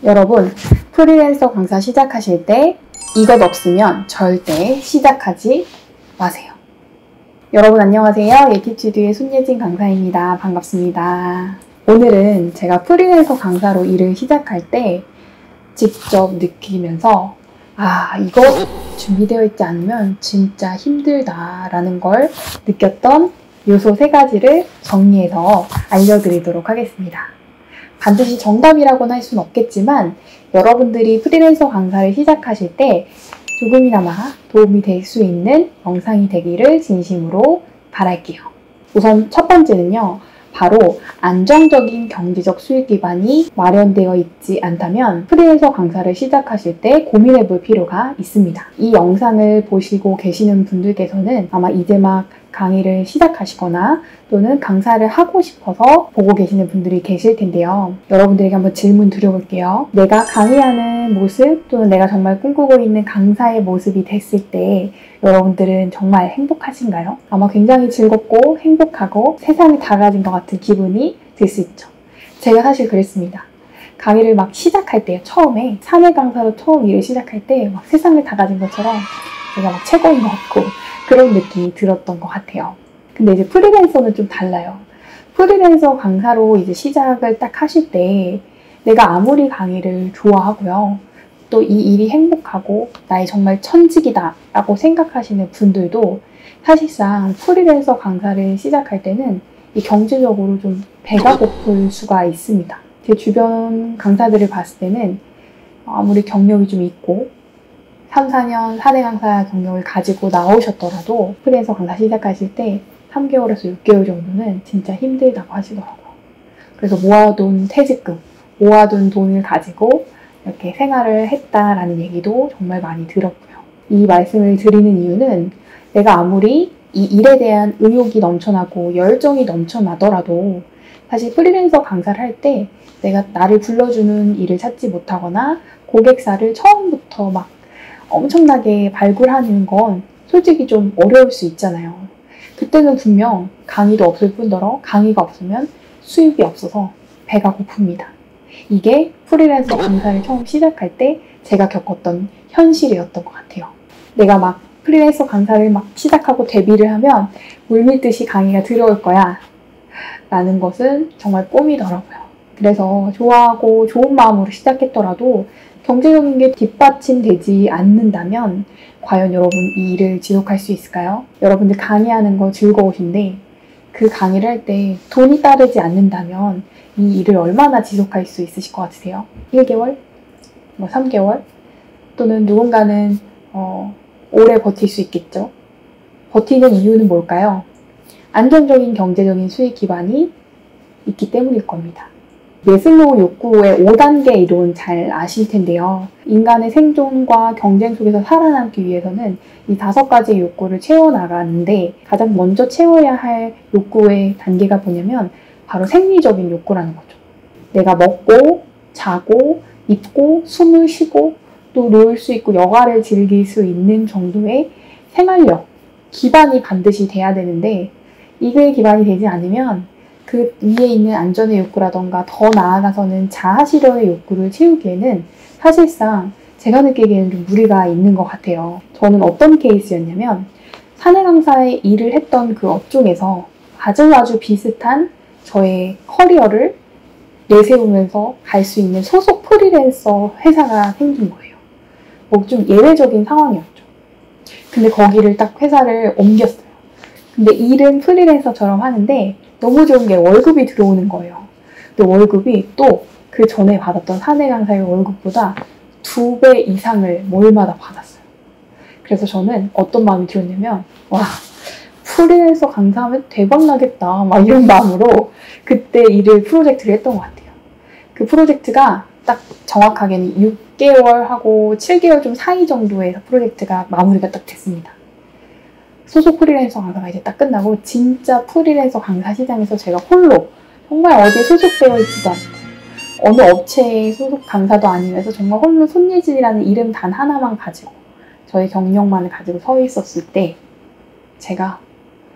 여러분, 프리랜서 강사 시작하실 때 이것 없으면 절대 시작하지 마세요. 여러분 안녕하세요. 예티튜드의 손예진 강사입니다. 반갑습니다. 오늘은 제가 프리랜서 강사로 일을 시작할 때 직접 느끼면서 이거 준비되어 있지 않으면 진짜 힘들다라는 걸 느꼈던 요소 3가지를 정리해서 알려드리도록 하겠습니다. 반드시 정답이라고는 할 수는 없겠지만 여러분들이 프리랜서 강사를 시작하실 때 조금이나마 도움이 될 수 있는 영상이 되기를 진심으로 바랄게요. 우선 첫 번째는요. 바로 안정적인 경제적 수익 기반이 마련되어 있지 않다면 프리랜서 강사를 시작하실 때 고민해 볼 필요가 있습니다. 이 영상을 보시고 계시는 분들께서는 아마 이제 막 강의를 시작하시거나 또는 강사를 하고 싶어서 보고 계시는 분들이 계실 텐데요. 여러분들에게 한번 질문 드려볼게요. 내가 강의하는 모습 또는 내가 정말 꿈꾸고 있는 강사의 모습이 됐을 때 여러분들은 정말 행복하신가요? 아마 굉장히 즐겁고 행복하고 세상이 다 가진 것 같은 기분이 들 수 있죠. 제가 사실 그랬습니다. 강의를 막 시작할 때요. 처음에 사내 강사로 처음 일을 시작할 때 막 세상을 다 가진 것처럼 제가 막 최고인 것 같고 그런 느낌이 들었던 것 같아요. 근데 이제 프리랜서는 좀 달라요. 프리랜서 강사로 이제 시작을 딱 하실 때 내가 아무리 강의를 좋아하고요. 또 이 일이 행복하고 나의 정말 천직이다 라고 생각하시는 분들도 사실상 프리랜서 강사를 시작할 때는 이 경제적으로 좀 배가 고플 수가 있습니다. 제 주변 강사들을 봤을 때는 아무리 경력이 좀 있고 3, 4년 사내 강사 경력을 가지고 나오셨더라도 프리랜서 강사 시작하실 때 3개월에서 6개월 정도는 진짜 힘들다고 하시더라고요. 그래서 모아둔 퇴직금, 모아둔 돈을 가지고 이렇게 생활을 했다라는 얘기도 정말 많이 들었고요. 이 말씀을 드리는 이유는 내가 아무리 이 일에 대한 의욕이 넘쳐나고 열정이 넘쳐나더라도 사실 프리랜서 강사를 할 때 내가 나를 불러주는 일을 찾지 못하거나 고객사를 처음부터 막 엄청나게 발굴하는 건 솔직히 좀 어려울 수 있잖아요. 그때는 분명 강의도 없을 뿐더러 강의가 없으면 수입이 없어서 배가 고픕니다. 이게 프리랜서 강사를 처음 시작할 때 제가 겪었던 현실이었던 것 같아요. 내가 막 프리랜서 강사를 막 시작하고 데뷔를 하면 물밀듯이 강의가 들어올 거야 라는 것은 정말 꿈이더라고요. 그래서 좋아하고 좋은 마음으로 시작했더라도 경제적인 게 뒷받침되지 않는다면 과연 여러분 이 일을 지속할 수 있을까요? 여러분들 강의하는 거 즐거우신데 그 강의를 할 때 돈이 따르지 않는다면 이 일을 얼마나 지속할 수 있으실 것 같으세요? 1개월? 3개월? 또는 누군가는 오래 버틸 수 있겠죠? 버티는 이유는 뭘까요? 안정적인 경제적인 수익 기반이 있기 때문일 겁니다. 메슬로우 욕구의 5단계 이론 잘 아실 텐데요. 인간의 생존과 경쟁 속에서 살아남기 위해서는 이 5가지의 욕구를 채워나가는데 가장 먼저 채워야 할 욕구의 단계가 뭐냐면 바로 생리적인 욕구라는 거죠. 내가 먹고 자고 입고 숨을 쉬고 또 놀 수 있고 여가를 즐길 수 있는 정도의 생활력, 기반이 반드시 돼야 되는데 이게 기반이 되지 않으면 그 위에 있는 안전의 욕구라던가 더 나아가서는 자아실현의 욕구를 채우기에는 사실상 제가 느끼기에는 좀 무리가 있는 것 같아요. 저는 어떤 케이스였냐면 사내 강사의 일을 했던 그 업종에서 아주 비슷한 저의 커리어를 내세우면서 갈 수 있는 소속 프리랜서 회사가 생긴 거예요. 좀 예외적인 상황이었죠. 근데 거기를 딱 회사를 옮겼어요. 근데 일은 프리랜서처럼 하는데 너무 좋은 게 월급이 들어오는 거예요. 근데 월급이 또 그 전에 받았던 사내 강사의 월급보다 2배 이상을 월마다 받았어요. 그래서 저는 어떤 마음이 들었냐면 프리랜서 강사하면 대박 나겠다 막 이런 마음으로 그때 프로젝트를 했던 것 같아요. 그 프로젝트가 딱 정확하게는 6개월하고 7개월 좀 사이 정도에서 프로젝트가 마무리가 딱 됐습니다. 소속 프리랜서 강사가 이제 딱 끝나고 진짜 프리랜서 강사 시장에서 제가 홀로 정말 어디에 소속되어 있지도 않고 어느 업체의 소속 강사도 아니면서 정말 홀로 손예진이라는 이름 단 하나만 가지고 저의 경력만을 가지고 서 있었을 때 제가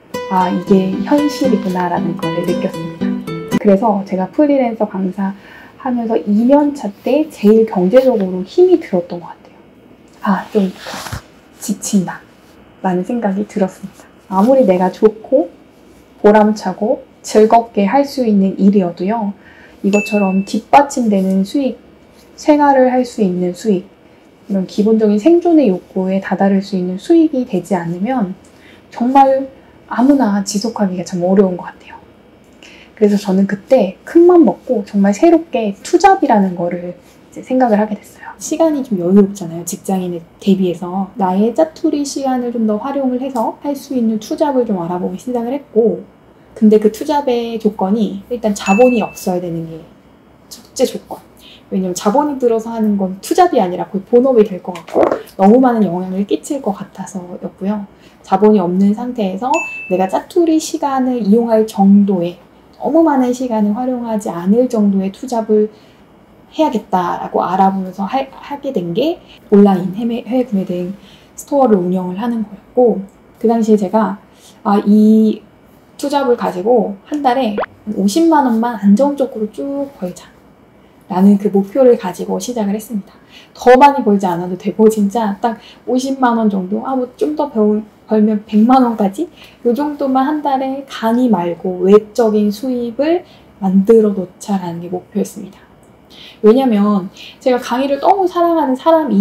이게 현실이구나 라는 걸 느꼈습니다. 그래서 제가 프리랜서 강사 하면서 2년차 때 제일 경제적으로 힘이 들었던 것 같아요. 좀 지친다 라는 생각이 들었습니다. 아무리 내가 좋고 보람차고 즐겁게 할 수 있는 일이어도요, 이것처럼 뒷받침되는 수익, 생활을 할 수 있는 수익, 이런 기본적인 생존의 욕구에 다다를 수 있는 수익이 되지 않으면 정말 아무나 지속하기가 참 어려운 것 같아요. 그래서 저는 그때 큰맘 먹고 정말 새롭게 투잡이라는 거를 이제 생각을 하게 됐어요. 시간이 좀 여유롭잖아요. 직장인에 대비해서. 나의 짜투리 시간을 좀 더 활용을 해서 할 수 있는 투잡을 좀 알아보기 시작을 했고, 근데 그 투잡의 조건이 일단 자본이 없어야 되는 게 첫째 조건. 왜냐면 자본이 들어서 하는 건 투잡이 아니라 거의 본업이 될 것 같고 너무 많은 영향을 끼칠 것 같아서였고요. 자본이 없는 상태에서 내가 짜투리 시간을 이용할 정도의, 너무 많은 시간을 활용하지 않을 정도의 투잡을 해야겠다라고 알아보면서 하게 된 게 온라인 해외 구매 대행 스토어를 운영을 하는 거였고, 그 당시에 제가 이 투잡을 가지고 한 달에 50만 원만 안정적으로 쭉 벌자 라는 그 목표를 가지고 시작을 했습니다. 더 많이 벌지 않아도 되고 진짜 딱 50만 원 정도, 뭐 좀 더 벌면 100만 원까지 이 정도만 한 달에 강의 말고 외적인 수입을 만들어 놓자라는 게 목표였습니다. 왜냐면 제가 강의를 너무 사랑하는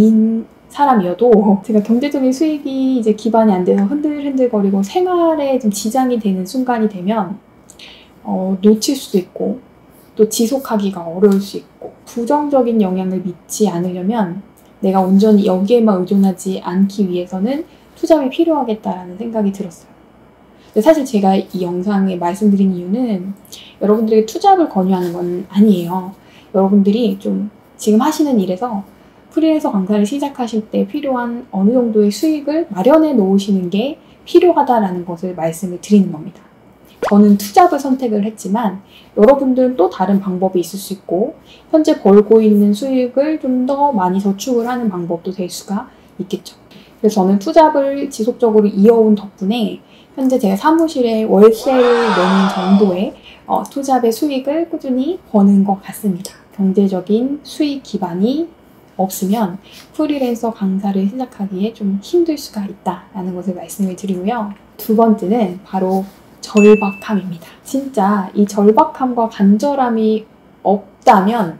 사람이어도 제가 경제적인 수익이 이제 기반이 안 돼서 흔들흔들거리고 생활에 좀 지장이 되는 순간이 되면 놓칠 수도 있고 또 지속하기가 어려울 수 있고, 부정적인 영향을 미치지 않으려면 내가 온전히 여기에만 의존하지 않기 위해서는 투잡이 필요하겠다라는 생각이 들었어요. 근데 사실 제가 이 영상에 말씀드린 이유는 여러분들에게 투잡을 권유하는 건 아니에요. 여러분들이 좀 지금 하시는 일에서 프리랜서 강사를 시작하실 때 필요한 어느 정도의 수익을 마련해 놓으시는 게 필요하다라는 것을 말씀을 드리는 겁니다. 저는 투잡을 선택을 했지만 여러분들은 또 다른 방법이 있을 수 있고, 현재 벌고 있는 수익을 좀 더 많이 저축을 하는 방법도 될 수가 있겠죠. 그래서 저는 투잡을 지속적으로 이어온 덕분에 현재 제가 사무실에 월세를 내는 정도의 투잡의 수익을 꾸준히 버는 것 같습니다. 경제적인 수익 기반이 없으면 프리랜서 강사를 시작하기에 좀 힘들 수가 있다라는 것을 말씀을 드리고요. 두 번째는 바로 절박함입니다. 진짜 이 절박함과 간절함이 없다면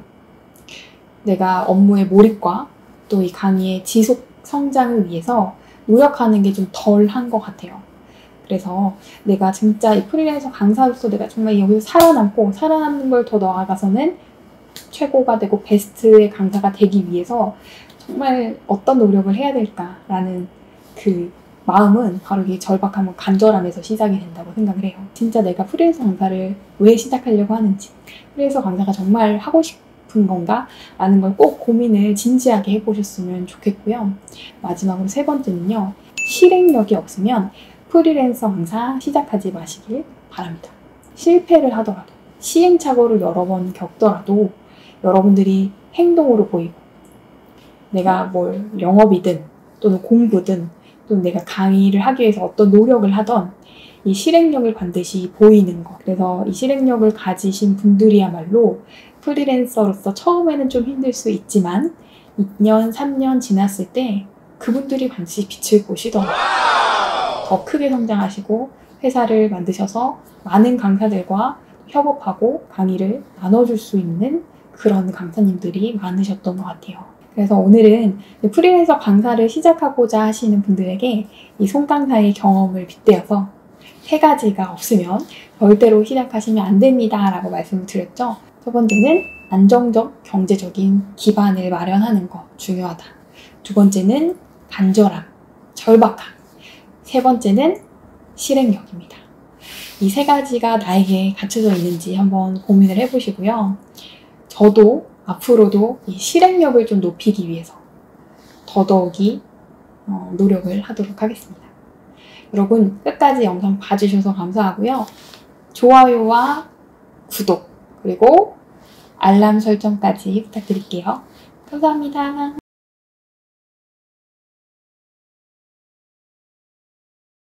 내가 업무의 몰입과 또 이 강의의 지속 성장을 위해서 노력하는 게 좀 덜한 것 같아요. 그래서 내가 진짜 이 프리랜서 강사로서 내가 정말 여기서 살아남는 걸 더 나아가서는 최고가 되고 베스트의 강사가 되기 위해서 정말 어떤 노력을 해야 될까라는 그 마음은 바로 이 절박함과 간절함에서 시작이 된다고 생각을 해요. 진짜 내가 프리랜서 강사를 왜 시작하려고 하는지, 프리랜서 강사가 정말 하고 싶은 건가? 라는 걸 꼭 고민을 진지하게 해보셨으면 좋겠고요. 마지막으로 세 번째는요. 실행력이 없으면 프리랜서 강사 시작하지 마시길 바랍니다. 실패를 하더라도, 시행착오를 여러 번 겪더라도 여러분들이 행동으로 보이고, 내가 뭘 영업이든 또는 공부든 또는 내가 강의를 하기 위해서 어떤 노력을 하던 이 실행력을 반드시 보이는 것. 그래서 이 실행력을 가지신 분들이야말로 프리랜서로서 처음에는 좀 힘들 수 있지만 2년, 3년 지났을 때 그분들이 반드시 빛을 보시더라고요. 더 크게 성장하시고 회사를 만드셔서 많은 강사들과 협업하고 강의를 나눠줄 수 있는 그런 강사님들이 많으셨던 것 같아요. 그래서 오늘은 프리랜서 강사를 시작하고자 하시는 분들에게 이 송강사의 경험을 빗대어서 세 가지가 없으면 절대로 시작하시면 안 됩니다 라고 말씀을 드렸죠. 첫 번째는 안정적 경제적인 기반을 마련하는 것 중요하다. 두 번째는 간절함, 절박함. 세 번째는 실행력입니다. 이 세 가지가 나에게 갖춰져 있는지 한번 고민을 해보시고요. 저도 앞으로도 이 실행력을 좀 높이기 위해서 더더욱이 노력을 하도록 하겠습니다. 여러분 끝까지 영상 봐주셔서 감사하고요. 좋아요와 구독 그리고 알람 설정까지 부탁드릴게요. 감사합니다.